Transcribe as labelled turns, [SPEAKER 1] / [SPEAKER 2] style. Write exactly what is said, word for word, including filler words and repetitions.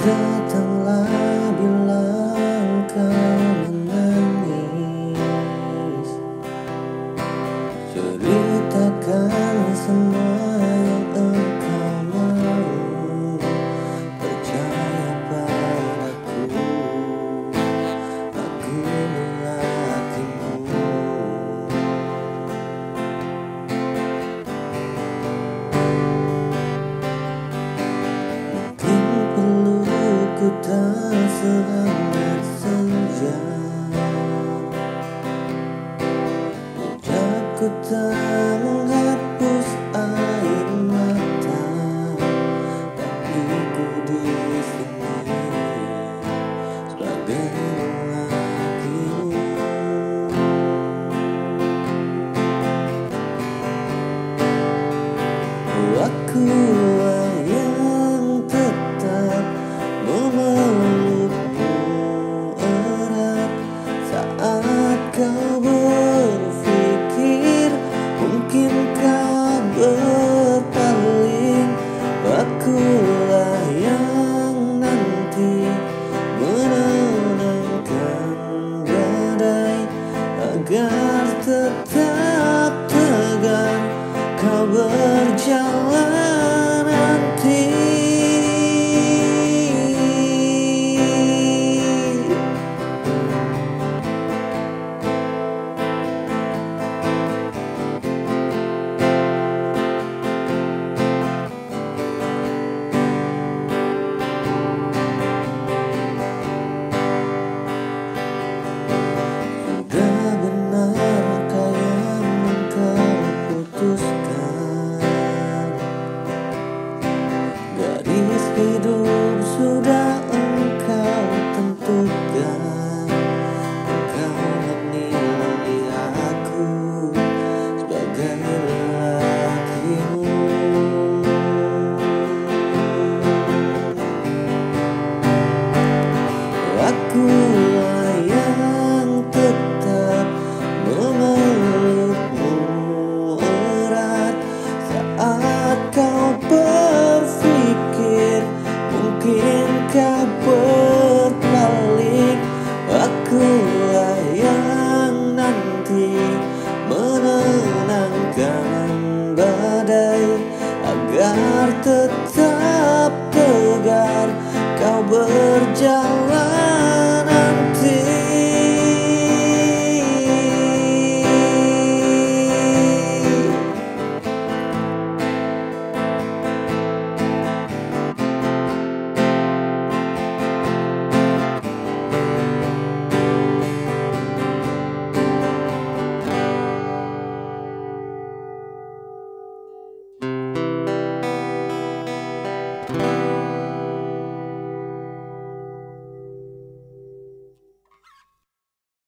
[SPEAKER 1] Datanglah bilang kau menangis, ceritakan semua yang engkau mau. Percaya padaku, aku lelakimu. Mungkin pelukku tak sehangat senja, ucapku tak menghapus air mata, tapi ku di sini sebagai lelakimu. Akulah yang tetap memelukmu erat saat kau berpikir mungkin kau ber